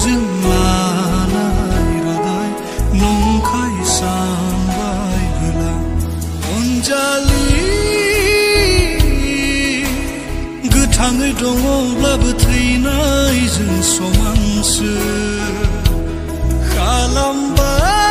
मिजिं लानाय रादाय नंखाय सानबाय होला अनजालि गोथाङै दङब्लाबो थैनायजों समानसो खालामबाय